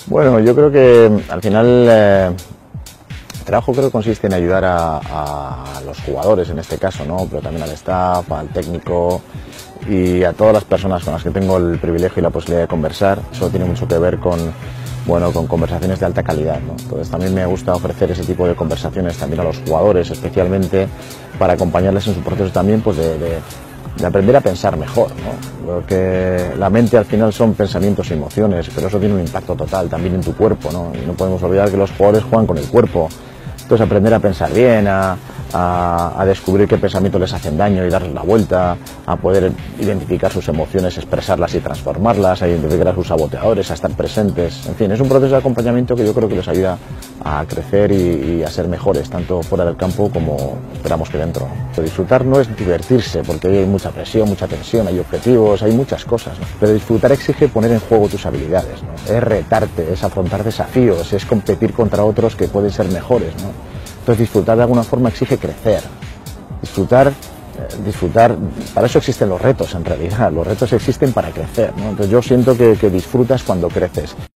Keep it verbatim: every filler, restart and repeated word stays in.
Bueno, yo creo que al final eh, el trabajo creo que consiste en ayudar a, a los jugadores en este caso, ¿no? Pero también al staff, al técnico y a todas las personas con las que tengo el privilegio y la posibilidad de conversar. Eso tiene mucho que ver con, bueno, con conversaciones de alta calidad, ¿no? Entonces también me gusta ofrecer ese tipo de conversaciones también a los jugadores, especialmente para acompañarles en su proceso también pues de, de de aprender a pensar mejor, ¿no? Porque la mente al final son pensamientos y emociones, pero eso tiene un impacto total también en tu cuerpo, ¿no? Y no podemos olvidar que los jugadores juegan con el cuerpo. Entonces aprender a pensar bien, a, a, a descubrir qué pensamientos les hacen daño y darles la vuelta, a poder identificar sus emociones, expresarlas y transformarlas, a identificar a sus saboteadores, a estar presentes. En fin, es un proceso de acompañamiento que yo creo que les ayuda a crecer y, y a ser mejores, tanto fuera del campo como esperamos que dentro. Disfrutar no es divertirse, porque hay mucha presión, mucha tensión, hay objetivos, hay muchas cosas, ¿no? Pero disfrutar exige poner en juego tus habilidades, ¿no? Es retarte, es afrontar desafíos, es competir contra otros que pueden ser mejores, ¿no? Entonces disfrutar de alguna forma exige crecer. Disfrutar, eh, disfrutar, para eso existen los retos en realidad, los retos existen para crecer, ¿no? Entonces yo siento que, que disfrutas cuando creces.